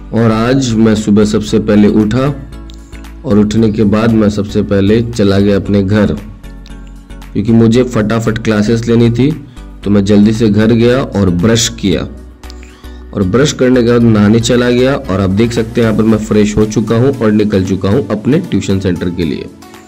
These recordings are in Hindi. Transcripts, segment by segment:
और आज मैं सुबह सबसे पहले उठा और उठने के बाद मैं सबसे पहले चला गया अपने घर, क्योंकि मुझे फटाफट क्लासेस लेनी थी। तो मैं जल्दी से घर गया और ब्रश किया, और ब्रश करने के बाद नहाने चला गया। और आप देख सकते हैं यहाँ पर मैं फ्रेश हो चुका हूँ और निकल चुका हूँ अपने ट्यूशन सेंटर के लिए।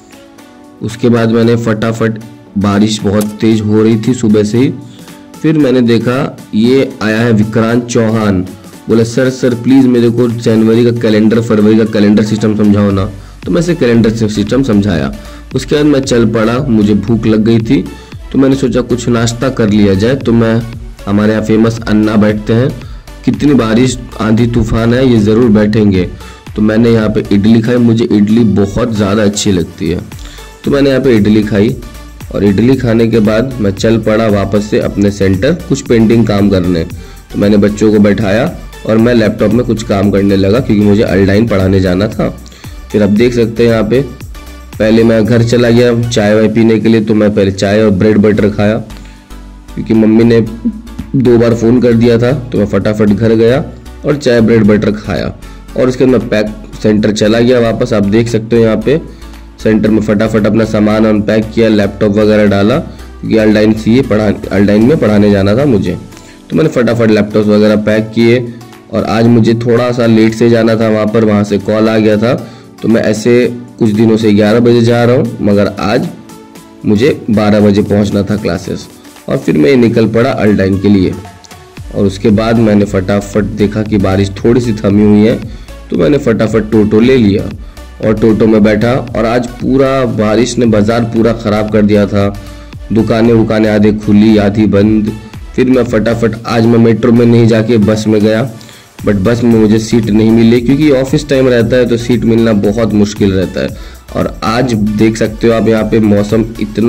उसके बाद मैंने फटाफट, बारिश बहुत तेज हो रही थी सुबह से ही, फिर मैंने देखा ये आया है विक्रांत चौहान। बोला सर प्लीज़ मेरे को जनवरी का कैलेंडर, फरवरी का कैलेंडर सिस्टम समझाओ ना। तो मैं इसे कैलेंडर सिस्टम समझाया। उसके बाद मैं चल पड़ा, मुझे भूख लग गई थी तो मैंने सोचा कुछ नाश्ता कर लिया जाए। तो मैं, हमारे यहाँ फेमस अन्ना बैठते हैं, कितनी बारिश आंधी तूफान है ये ज़रूर बैठेंगे। तो मैंने यहाँ पे इडली खाई, मुझे इडली बहुत ज़्यादा अच्छी लगती है। तो मैंने यहाँ पे इडली खाई, और इडली खाने के बाद मैं चल पड़ा वापस से अपने सेंटर कुछ पेंटिंग काम करने। तो मैंने बच्चों को बैठाया और मैं लैपटॉप में कुछ काम करने लगा, क्योंकि मुझे ऑनलाइन पढ़ाने जाना था। फिर आप देख सकते हैं यहाँ पे, पहले मैं घर चला गया चाय वाय पीने के लिए। तो मैं पहले चाय और ब्रेड बटर खाया, क्योंकि मम्मी ने 2 बार फ़ोन कर दिया था। तो मैं फटाफट घर गया और चाय ब्रेड बटर खाया, और उसके बाद मैं सेंटर चला गया वापस। आप देख सकते हो यहाँ पे सेंटर में फटाफट अपना सामान अनपैक किया, लैपटॉप वगैरह डाला, क्योंकि ऑनलाइन में पढ़ाने जाना था मुझे। तो मैंने फटाफट लैपटॉप वगैरह पैक किए, और आज मुझे थोड़ा सा लेट से जाना था वहाँ पर, वहाँ से कॉल आ गया था। तो मैं ऐसे कुछ दिनों से 11 बजे जा रहा हूँ, मगर आज मुझे 12 बजे पहुँचना था क्लासेस। और फिर मैं निकल पड़ा ऑनलाइन के लिए। और उसके बाद मैंने फटाफट देखा कि बारिश थोड़ी सी थमी हुई है, तो मैंने फटाफट टोटो ले लिया और टोटो में बैठा। और आज पूरा बारिश ने बाज़ार पूरा ख़राब कर दिया था, दुकानें आधे खुली आधी बंद। फिर मैं फटाफट, आज मैं मेट्रो में नहीं जाके बस में गया, बट बस में मुझे सीट नहीं मिली, क्योंकि ऑफिस टाइम रहता है तो सीट मिलना बहुत मुश्किल रहता है। और आज देख सकते हो आप यहाँ पे मौसम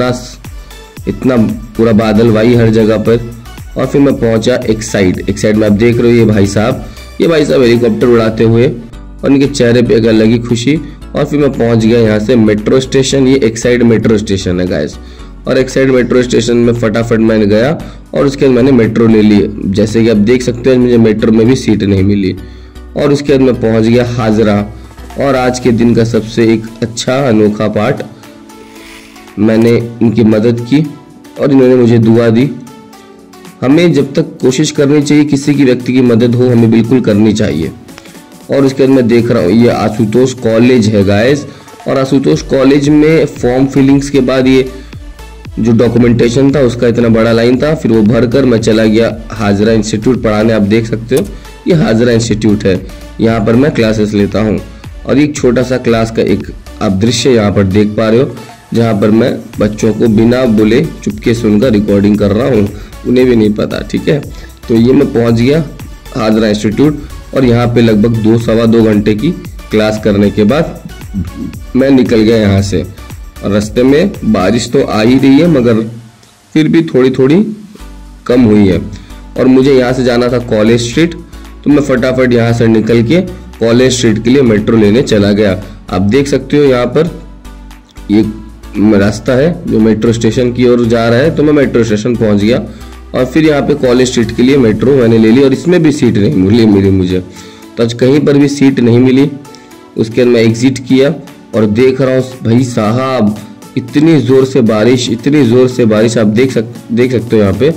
इतना पूरा बादलवाई हर जगह पर। और फिर मैं पहुंचा एक साइड में आप देख रहे हो ये भाई साहब हेलीकॉप्टर उड़ाते हुए, और इनके चेहरे पे एक अलग ही खुशी। और फिर मैं पहुंच गया यहाँ से मेट्रो स्टेशन। ये एक साइड मेट्रो स्टेशन है गाइस, और एक साइड मेट्रो स्टेशन में फटाफट मैंने गया, और उसके बाद मैंने मेट्रो ले ली। जैसे कि आप देख सकते हैं मुझे मेट्रो में भी सीट नहीं मिली। और उसके बाद मैं पहुंच गया हाजरा। और आज के दिन का सबसे एक अच्छा अनोखा पार्ट, मैंने इनकी मदद की और इन्होंने मुझे दुआ दी। हमें जब तक कोशिश करनी चाहिए, किसी की व्यक्ति की मदद हो हमें बिल्कुल करनी चाहिए। और उसके बाद मैं देख रहा हूँ ये आशुतोष कॉलेज है गाइस, और आशुतोष कॉलेज में फॉर्म फिलिंग्स के बाद ये जो डॉक्यूमेंटेशन था उसका इतना बड़ा लाइन था। फिर वो भरकर मैं चला गया हाजरा इंस्टीट्यूट पढ़ाने। आप देख सकते हो ये हाजरा इंस्टीट्यूट है, यहाँ पर मैं क्लासेस लेता हूँ। और एक छोटा सा क्लास का एक आप दृश्य यहाँ पर देख पा रहे हो, जहाँ पर मैं बच्चों को बिना बोले चुपके सुनकर रिकॉर्डिंग कर रहा हूँ, उन्हें भी नहीं पता, ठीक है। तो ये मैं पहुँच गया हाजरा इंस्टीट्यूट, और यहाँ पे लगभग 2-2.25 घंटे की क्लास करने के बाद मैं निकल गया यहाँ से। और रास्ते में बारिश तो आ ही रही है, मगर फिर भी थोड़ी थोड़ी कम हुई है। और मुझे यहाँ से जाना था कॉलेज स्ट्रीट, तो मैं फटाफट यहाँ से निकल के कॉलेज स्ट्रीट के लिए मेट्रो लेने चला गया। आप देख सकते हो यहाँ पर ये रास्ता है जो मेट्रो स्टेशन की ओर जा रहा है। तो मैं मेट्रो स्टेशन पहुँच गया, और फिर यहाँ पे कॉलेज स्ट्रीट के लिए मेट्रो मैंने ले ली, और इसमें भी सीट नहीं मिली मुझे। तो आज कहीं पर भी सीट नहीं मिली। उसके बाद मैं एग्जिट किया और देख रहा हूँ भाई साहब इतनी ज़ोर से बारिश आप देख सकते हो यहाँ पे।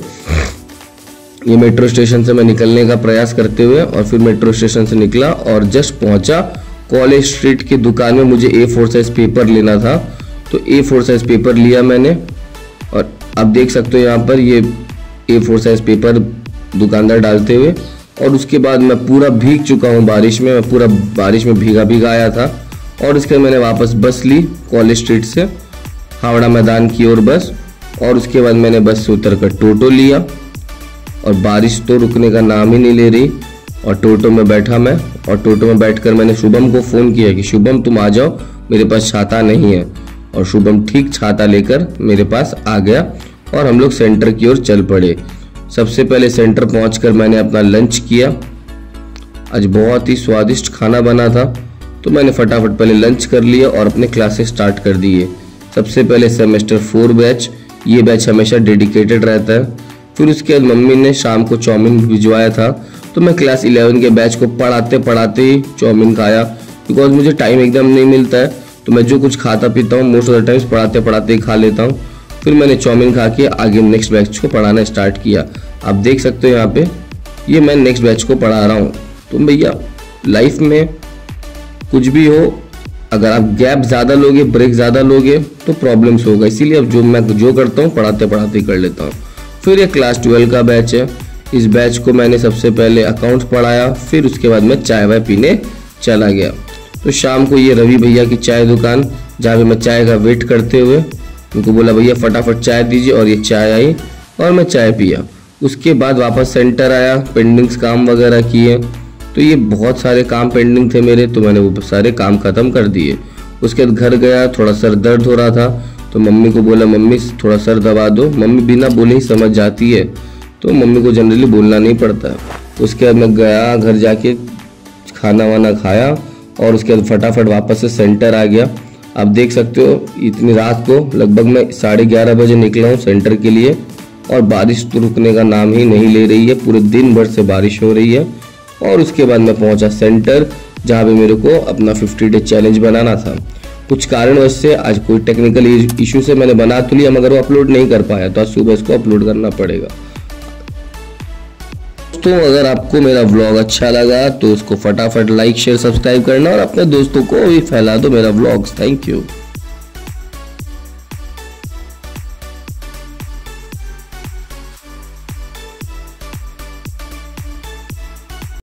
ये मेट्रो स्टेशन से मैं निकलने का प्रयास करते हुए, और फिर मेट्रो स्टेशन से निकला और जस्ट पहुँचा कॉलेज स्ट्रीट की दुकान में। मुझे A4 साइज पेपर लेना था, तो A4 साइज पेपर लिया मैंने। और आप देख सकते हो यहाँ पर ये A4 साइज पेपर दुकानदार डालते हुए। और उसके बाद मैं पूरा भीग चुका हूँ बारिश में, मैं पूरा बारिश में भीगा आया था। और उसके बाद मैंने वापस बस ली कॉलेज स्ट्रीट से हावड़ा मैदान की ओर बस। और उसके बाद मैंने बस से उतर कर टोटो लिया, और बारिश तो रुकने का नाम ही नहीं ले रही। और टोटो में बैठा मैं, और टोटो में बैठकर मैंने शुभम को फ़ोन किया कि शुभम तुम आ जाओ, मेरे पास छाता नहीं है। और शुभम ठीक छाता लेकर मेरे पास आ गया, और हम लोग सेंटर की ओर चल पड़े। सबसे पहले सेंटर पहुंचकर मैंने अपना लंच किया। आज बहुत ही स्वादिष्ट खाना बना था, तो मैंने फटाफट पहले लंच कर लिया और अपने क्लासेस स्टार्ट कर दिए। सबसे पहले सेमेस्टर 4 बैच, ये बैच हमेशा डेडिकेटेड रहता है। फिर उसके बाद मम्मी ने शाम को चाउमीन भिजवाया था, तो मैं क्लास 11 के बैच को पढ़ाते पढ़ाते ही चाउमीन खाया, बिकॉज मुझे टाइम एकदम नहीं मिलता है। तो मैं जो कुछ खाता पीता हूँ मोस्ट ऑफ द टाइम्स पढ़ाते पढ़ाते ही खा लेता हूँ। फिर मैंने चाउमीन खा के आगे नेक्स्ट बैच को पढ़ाना स्टार्ट किया। आप देख सकते हो यहाँ पे ये मैं नेक्स्ट बैच को पढ़ा रहा हूँ। तो भैया लाइफ में कुछ भी हो, अगर आप गैप ज़्यादा लोगे, ब्रेक ज़्यादा लोगे तो प्रॉब्लम्स होगा। इसीलिए अब मैं जो करता हूँ पढ़ाते पढ़ाते ही कर लेता हूँ। फिर ये क्लास 12 का बैच है। इस बैच को मैंने सबसे पहले अकाउंट्स पढ़ाया, फिर उसके बाद मैं चाय वाय पीने चला गया। तो शाम को ये रवि भैया की चाय दुकान, जहाँ पे मैं चाय का वेट करते हुए उनको बोला भैया फटाफट चाय दीजिए, और ये चाय आई और मैं चाय पिया। उसके बाद वापस सेंटर आया, पेंडिंग्स काम वगैरह किए। तो ये बहुत सारे काम पेंडिंग थे मेरे, तो मैंने वो सारे काम ख़त्म कर दिए। उसके बाद घर गया, थोड़ा सर दर्द हो रहा था, तो मम्मी को बोला मम्मी थोड़ा सर दबा दो। मम्मी बिना बोले ही समझ जाती है, तो मम्मी को जनरली बोलना नहीं पड़ता है। उसके बाद मैं गया, घर जाके खाना वाना खाया और उसके बाद फटाफट वापस से सेंटर आ गया। आप देख सकते हो इतनी रात को लगभग मैं 11:30 बजे निकला हूँ सेंटर के लिए, और बारिश तो रुकने का नाम ही नहीं ले रही है। पूरे दिन भर से बारिश हो रही है। और उसके बाद मैं पहुंचा सेंटर, जहाँ पे मेरे को अपना 50 डे चैलेंज बनाना था। कुछ कारणवश से आज कोई टेक्निकल इशू से मैंने बना तो लिया, मगर वो अपलोड नहीं कर पाया, तो आज सुबह इसको अपलोड करना पड़ेगा। दोस्तों अगर आपको मेरा व्लॉग अच्छा लगा तो उसको फटाफट लाइक शेयर सब्सक्राइब करना, और अपने दोस्तों को भी फैला दो मेरा व्लॉग्स। Thank you.